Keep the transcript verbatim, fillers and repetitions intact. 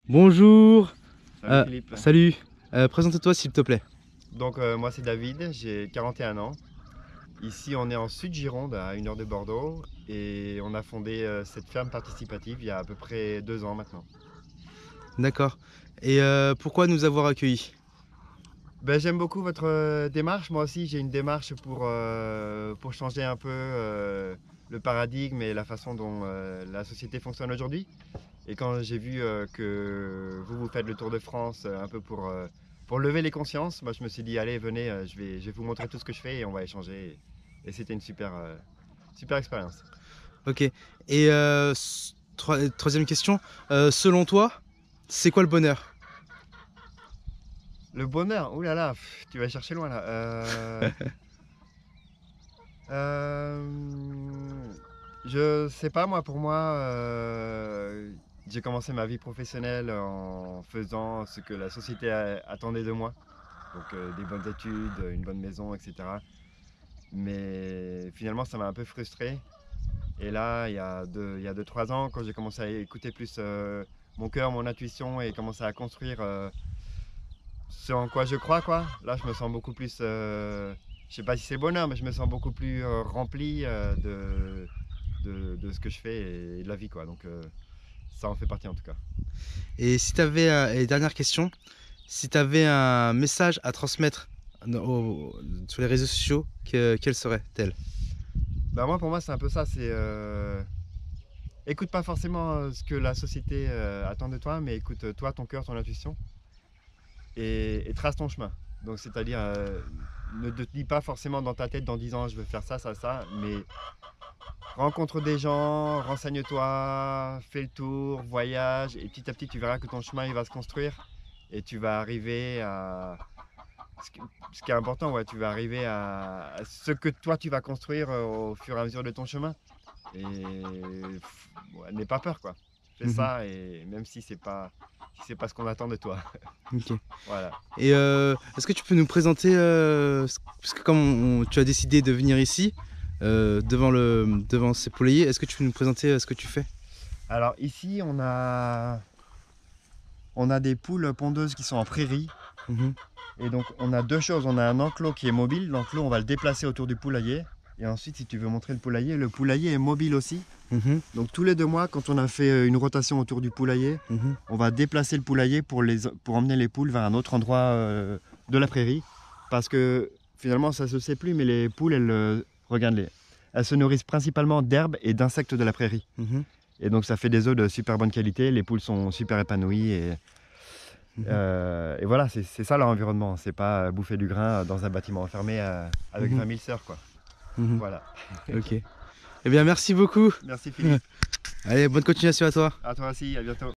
Bonjour. Salut Euh, Philippe. salut. Euh, présente-toi s'il te plaît. Donc euh, moi c'est David, j'ai quarante et un ans. Ici on est en Sud-Gironde, à une heure de Bordeaux, et on a fondé euh, cette ferme participative il y a à peu près deux ans maintenant. D'accord. Et euh, pourquoi nous avoir accueillis? Ben, j'aime beaucoup votre euh, démarche. Moi aussi j'ai une démarche pour, euh, pour changer un peu euh, le paradigme et la façon dont euh, la société fonctionne aujourd'hui. Et quand j'ai vu euh, que vous vous faites le tour de France euh, un peu pour, euh, pour lever les consciences, moi je me suis dit allez venez, euh, je vais, je vais vous montrer tout ce que je fais et on va échanger. Et, et c'était une super, euh, super expérience. Ok. Et euh, s- troi- troisième question. Euh, selon toi, c'est quoi le bonheur? Le bonheur, oulala, là là, pff, tu vas chercher loin là. Euh, euh, je sais pas moi, pour moi, euh, j'ai commencé ma vie professionnelle en faisant ce que la société a- attendait de moi. Donc euh, des bonnes études, une bonne maison, et cetera. Mais finalement, ça m'a un peu frustré. Et là, il y a deux, il y a deux, trois ans, quand j'ai commencé à écouter plus euh, mon cœur, mon intuition et commencer à construire euh, ce en quoi je crois, quoi. Là, je me sens beaucoup plus, euh, je sais pas si c'est bonheur, mais je me sens beaucoup plus euh, rempli euh, de, de, de ce que je fais et de la vie, quoi. Donc euh, ça en fait partie en tout cas. Et si tu avais, et dernière question, si tu avais un message à transmettre au- au- sur les réseaux sociaux, que- quel serait-elle? Bah moi, pour moi, c'est un peu ça. C'est euh, écoute pas forcément euh, ce que la société euh, attend de toi, mais écoute euh, toi, ton cœur, ton intuition. et, et trace ton chemin. Donc, c'est-à-dire, euh, ne te dis pas forcément dans ta tête dans dix ans, je veux faire ça, ça, ça, mais rencontre des gens, renseigne-toi, fais le tour, voyage, et petit à petit, tu verras que ton chemin, il va se construire, et tu vas arriver à... Ce qui, ce qui est important, ouais, tu vas arriver à, à ce que toi, tu vas construire euh, au fur et à mesure de ton chemin. Et pff, ouais, n'aie pas peur, quoi. Fais Mhm. ça, et même si c'est pas, si c'est pas ce qu'on attend de toi. Ok. Voilà. Et euh, est-ce que tu peux nous présenter, euh, ce- parce que comme on- tu as décidé de venir ici, euh, devant le, devant ces poulaillers, est-ce que tu peux nous présenter euh, ce que tu fais? Alors ici, on a, on a des poules pondeuses qui sont en prairie. Mhm. Et donc on a deux choses. On a un enclos qui est mobile. L'enclos, on va le déplacer autour du poulailler. Et ensuite, si tu veux montrer le poulailler, le poulailler est mobile aussi. Mhm. Donc tous les deux mois, quand on a fait une rotation autour du poulailler, Mhm. on va déplacer le poulailler pour, les, pour emmener les poules vers un autre endroit euh, de la prairie. Parce que finalement, ça se sait plus, mais les poules, elles, euh, regarde-les, elles se nourrissent principalement d'herbes et d'insectes de la prairie. Mhm. Et donc ça fait des œufs de super bonne qualité, les poules sont super épanouies et, Mhm. euh, et voilà, c'est c'est ça leur environnement. C'est pas bouffer du grain dans un bâtiment enfermé euh, avec Mhm. vingt mille sœurs, quoi. Mhm. Voilà. Ok. Eh bien, merci beaucoup. Merci Philippe, Allez, bonne continuation à toi. à toi aussi, à bientôt.